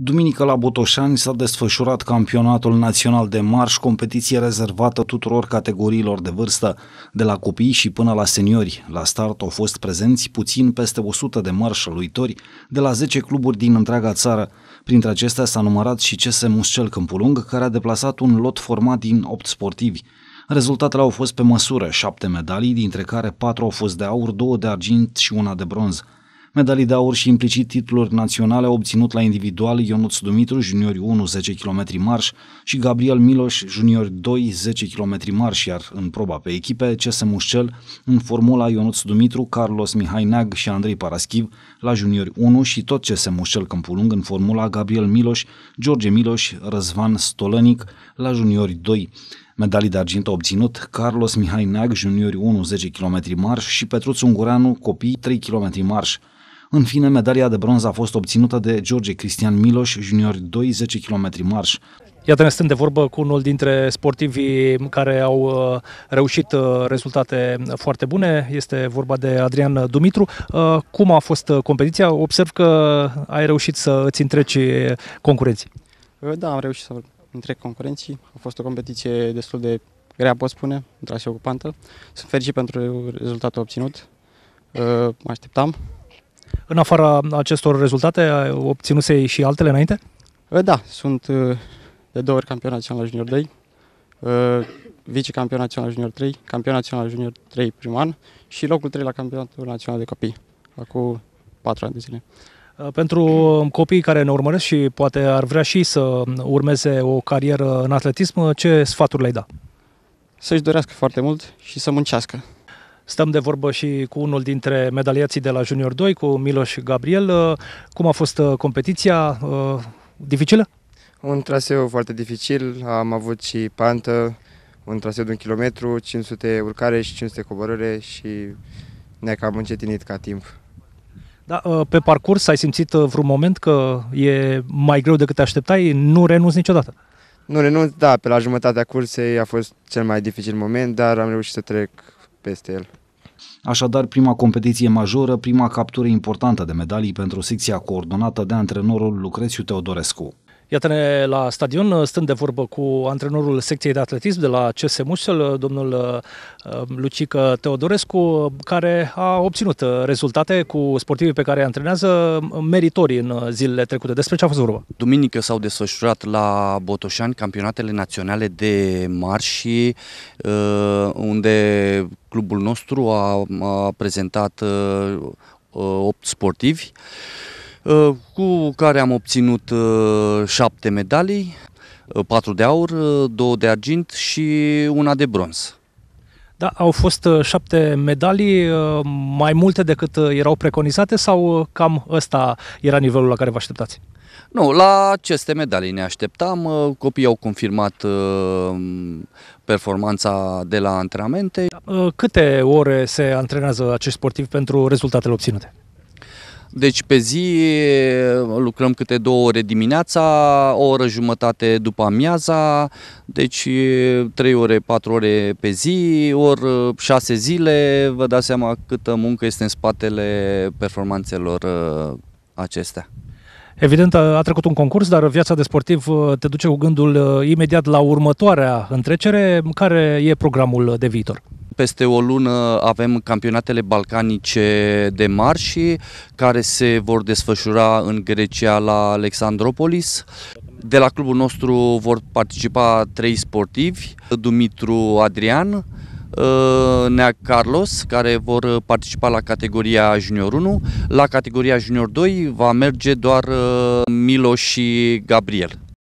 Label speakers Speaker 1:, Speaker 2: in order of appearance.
Speaker 1: Duminică la Botoșani s-a desfășurat campionatul național de marș, competiție rezervată tuturor categoriilor de vârstă, de la copii și până la seniori. La start au fost prezenți puțin peste 100 de marșăluitori de la 10 cluburi din întreaga țară. Printre acestea s-a numărat și CS Muscel Câmpul Lung, care a deplasat un lot format din 8 sportivi. Rezultatele au fost pe măsură, 7 medalii, dintre care 4 au fost de aur, 2 de argint și 1 de bronz. Medalii de aur și implicit titluri naționale au obținut la individual Ionuț Dumitru, juniori 1, 10 km marș și Gabriel Miloș, juniori 2, 10 km marș, iar în proba pe echipe, CS Muscel, în formula Ionuț Dumitru, Carlos Mihai Neag și Andrei Paraschiv la juniori 1 și tot CS Muscel Câmpul Lung în formula Gabriel Miloș, George Miloș, Răzvan Stolănic la juniori 2. Medalii de argint au obținut Carlos Mihai Neag, juniori 1, 10 km marș și Petruț Ungureanu, copii 3 km marș. În fine, medalia de bronz a fost obținută de George Cristian Miloș, juniori 2, 10 km marș.
Speaker 2: Iată, ne stăm de vorbă cu unul dintre sportivii care au reușit rezultate foarte bune. Este vorba de Adrian Dumitru. Cum a fost competiția? Observ că ai reușit să îți întreci concurenții.
Speaker 3: Da, am reușit să întrec concurenții. A fost o competiție destul de grea, pot spune, un traseu ocupantă. Sunt fericit pentru rezultatul obținut. Mă așteptam.
Speaker 2: În afara acestor rezultate, obținuse și altele înainte?
Speaker 3: Da, sunt de 2 ori campion național junior 2, vicecampion național junior 3, campion național junior 3 primul an și locul 3 la campionatul național de copii, acum 4 ani de zile.
Speaker 2: Pentru copiii care ne urmăresc și poate ar vrea și să urmeze o carieră în atletism, ce sfaturi le-ai da?
Speaker 3: Să-și dorească foarte mult și să muncească.
Speaker 2: Stăm de vorbă și cu unul dintre medaliații de la Junior 2, cu Miloș Gabriel. Cum a fost competiția? Dificilă?
Speaker 4: Un traseu foarte dificil, am avut și pantă, un traseu de 1 kilometru, 500 urcare și 500 coborâre și ne-a cam încetinit ca timp.
Speaker 2: Da, pe parcurs ai simțit vreun moment că e mai greu decât te așteptai? Nu renunți niciodată?
Speaker 4: Nu renunț, da, pe la jumătatea cursei a fost cel mai dificil moment, dar am reușit să trec peste el.
Speaker 1: Așadar, prima competiție majoră, prima captură importantă de medalii pentru secția coordonată de antrenorul Lucrețiu Teodorescu.
Speaker 2: Iată-ne la stadion, stând de vorbă cu antrenorul secției de atletism de la CS Muscel, domnul Lucică Teodorescu, care a obținut rezultate cu sportivii pe care îi antrenează, meritorii în zilele trecute. Despre ce a fost vorba?
Speaker 5: Duminică s-au desfășurat la Botoșani campionatele naționale de marș, unde clubul nostru a prezentat 8 sportivi, cu care am obținut 7 medalii, 4 de aur, 2 de argint și 1 de bronz.
Speaker 2: Da, au fost 7 medalii, mai multe decât erau preconizate sau cam ăsta era nivelul la care vă așteptați?
Speaker 5: Nu, la aceste medalii ne așteptam, copiii au confirmat performanța de la antrenamente.
Speaker 2: Câte ore se antrenează acești sportivi pentru rezultatele obținute?
Speaker 5: Deci pe zi lucrăm câte 2 ore dimineața, o oră jumătate după amiaza, deci 3 ore, 4 ore pe zi, ori 6 zile, vă dați seama câtă muncă este în spatele performanțelor acestea.
Speaker 2: Evident, a trecut un concurs, dar viața de sportiv te duce cu gândul imediat la următoarea întrecere. Care e programul de viitor?
Speaker 5: Peste o lună avem campionatele balcanice de marș care se vor desfășura în Grecia la Alexandropolis. De la clubul nostru vor participa 3 sportivi, Dumitru Adrian, Neag Carlos, care vor participa la categoria junior 1. La categoria junior 2 va merge doar Miloș și Gabriel.